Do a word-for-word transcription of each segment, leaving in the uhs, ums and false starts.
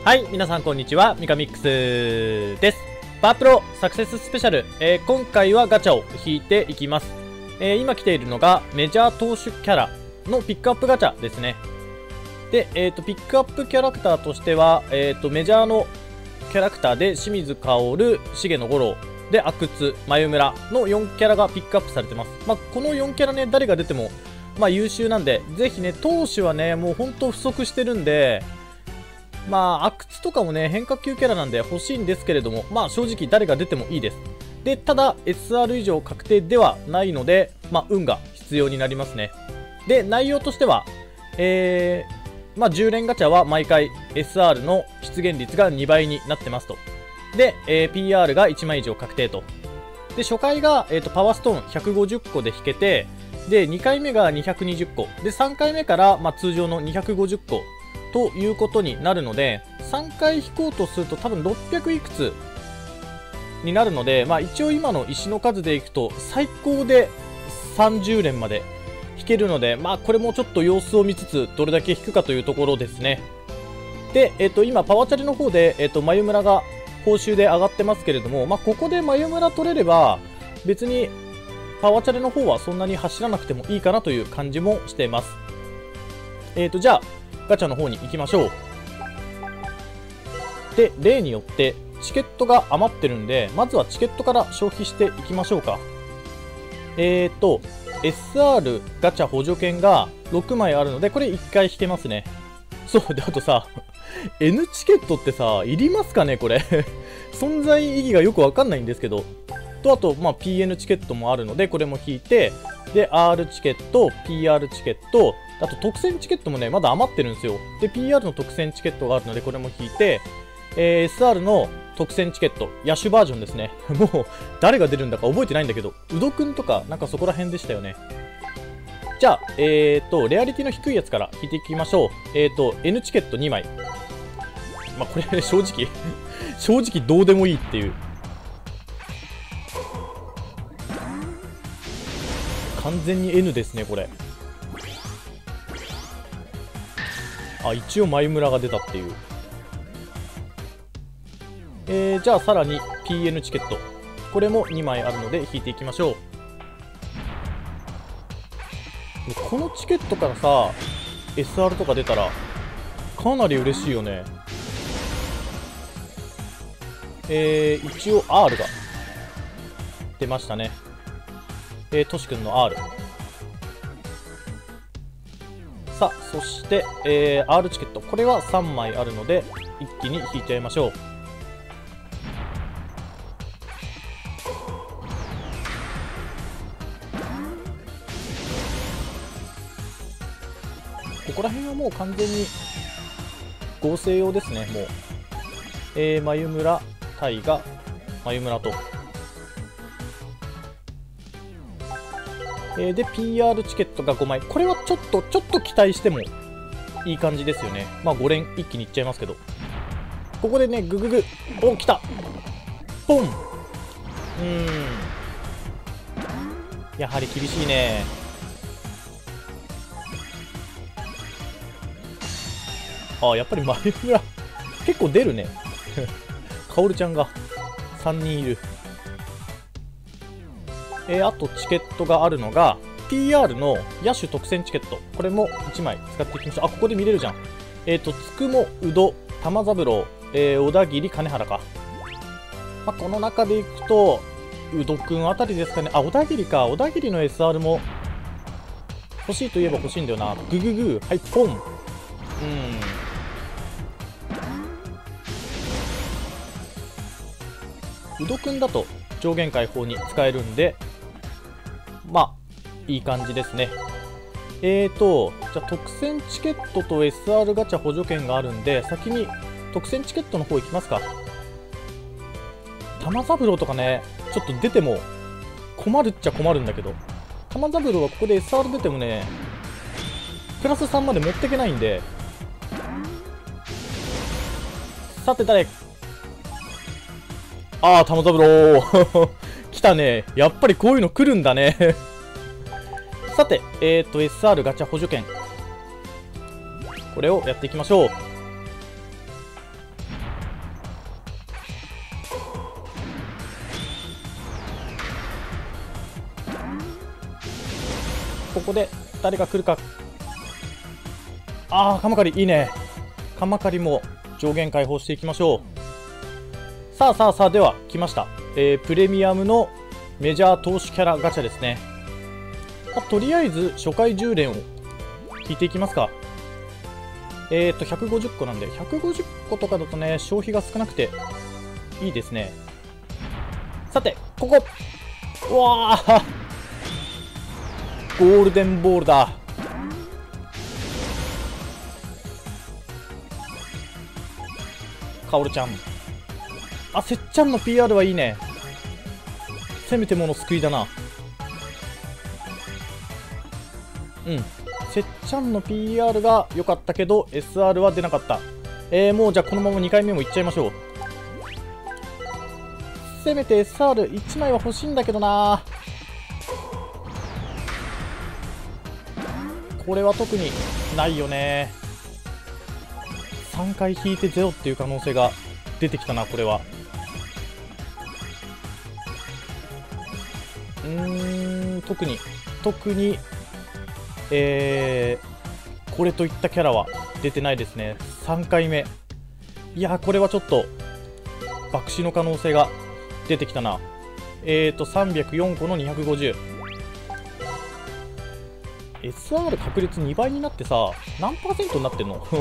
はい、皆さんこんにちは、ミカミックスです。パワープロサクセススペシャル、えー、今回はガチャを引いていきます。えー、今来ているのがメジャー投手キャラのピックアップガチャですね。で、えーと、ピックアップキャラクターとしては、えーと、メジャーのキャラクターで清水薫、重野五郎、で、阿久津、眉村のよんキャラがピックアップされてます。まあ、このよんキャラね、誰が出ても、まあ、優秀なんで、ぜひね、投手はね、もう本当不足してるんで、まあ、阿久津とかもね、変化球キャラなんで欲しいんですけれども、まあ、正直誰が出てもいいです。で、ただ、エスアール 以上確定ではないので、まあ、運が必要になりますね。で、内容としては、えー、まあ、じゅう連ガチャは毎回 エスアール の出現率がにばいになってますと。で、えー、ピーアール がいちまい以上確定と。で、初回が、えーと、パワーストーンひゃくごじゅっこで引けて、で、にかいめがにひゃくにじゅっこ。で、さんかいめから、まあ、通常のにひゃくごじゅっこということになるので、さんかい引こうとすると多分ろっぴゃくいくつになるので、まあ一応今の石の数でいくと最高でさんじゅう連まで引けるので、まあこれもちょっと様子を見つつどれだけ引くかというところですね。で、えっと今パワチャリの方で、えっと眉村が報酬で上がってますけれども、まあここで眉村取れれば別にパワチャリの方はそんなに走らなくてもいいかなという感じもしています。えっとじゃあガチャの方に行きましょう。で、例によってチケットが余ってるんで、まずはチケットから消費していきましょうか。えーと、エスアール ガチャ補助券がろくまいあるので、これいっかい引けますね。そうで、あとさ、N チケットってさ、いりますかねこれ。存在意義がよくわかんないんですけど。と、あと、まあ、ピーエヌ チケットもあるので、これも引いて、で、R チケット、ピーアール チケット、あと特選チケットもね、まだ余ってるんですよ。で、ピーアール の特選チケットがあるので、これも引いて、えー、エスアール の特選チケット、野手バージョンですね。もう、誰が出るんだか覚えてないんだけど、うどくんとか、なんかそこら辺でしたよね。じゃあ、えーと、レアリティの低いやつから引いていきましょう。えーと、N チケットにまい。まあ、これ、正直、正直どうでもいいっていう。完全に N ですね、これ。あ、一応眉村が出たっていう。えー、じゃあさらに ピーエヌ チケット。これもにまいあるので引いていきましょう。このチケットからさ、エスアール とか出たら、かなり嬉しいよね。えー、一応 R が出ましたね。えー、トシ君の R。さあ、そして、えー、R チケット。これはさんまいあるので、一気に引いちゃいましょう。ここら辺はもう完全に合成用ですね、もう。えー、眉村、大河、眉村と。えー、で、ピーアール チケットがごまい。これはちょっと、ちょっと期待してもいい感じですよね。まあご連一気にいっちゃいますけど。ここでね、グググ。お、来た。ポン。うーん。やはり厳しいね。あ、やっぱり眉村、結構出るね。カオルちゃんがさんにんいる。えー、あとチケットがあるのが ピーアール の野手特選チケット。これもいちまい使っていきましょう。あ、ここで見れるじゃん。えっ、ー、とつくも、うど、玉三郎、えー、小田切、金原か。まあ、この中でいくとうどくんあたりですかね。あ、小田切か。小田切の エスアール も欲しいといえば欲しいんだよな。グググはい、ポン。うん、うどくんだと上限解放に使えるんで、まあいい感じですね。えーとじゃあ特選チケットと エスアール ガチャ補助券があるんで、先に特選チケットの方行きますか。玉三郎とかね、ちょっと出ても困るっちゃ困るんだけど、玉三郎はここで エスアール 出てもね、プラスさんまで持ってけないんで。さて誰。ああ、玉三郎来たね。やっぱりこういうの来るんだねさて、えっと エスアール ガチャ補助券、これをやっていきましょう。 こで誰が来るか。ああ、カマカリいいね。カマカリも上限解放していきましょう。さあさあさあ、では来ました、えー、プレミアムのメジャー投手キャラガチャですね。まあ、とりあえず初回じゅう連を引いていきますか。えーとひゃくごじゅっこなんでひゃくごじゅっことかだとね、消費が少なくていいですね。さてここ、うわーゴールデンボールだ。カオルちゃん、あ、せっちゃんの ピーアール はいいね。せめてもの救いだな。うん、せっちゃんの ピーアール が良かったけど エスアール は出なかった。えー、もうじゃあこのままにかいめもいっちゃいましょう。せめて エスアールいち 枚は欲しいんだけどな。これは特にないよね。さんかい引いてゼロっていう可能性が出てきたな、これは。うーん、特に特にえー、これといったキャラは出てないですね。さんかいめ、いやー、これはちょっと爆死の可能性が出てきたな。えーとさんびゃくよんこのにひゃくごじゅう、 エスアール 確率にばいになってさ、何パーセントになってんの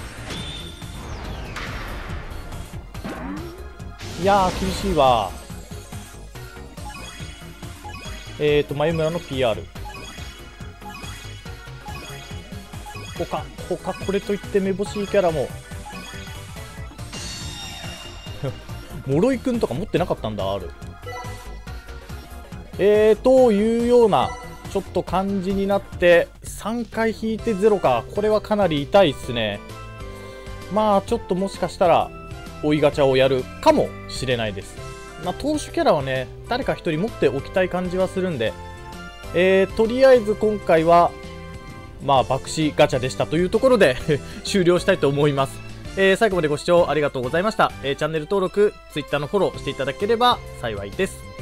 いやー厳しいわ。えーと眉村の ピーアール、 他他これといってめぼしいキャラも諸井くんとか持ってなかったんだ、ある。えーというようなちょっと感じになって、さんかい引いてゼロか。これはかなり痛いっすね。まあちょっともしかしたら追いガチャをやるかもしれないです。まあ投手キャラはね、誰かひとり持っておきたい感じはするんで、えー、とりあえず今回はまあ爆死ガチャでしたというところで終了したいと思います。えー、最後までご視聴ありがとうございました。えー、チャンネル登録、Twitter のフォローしていただければ幸いです。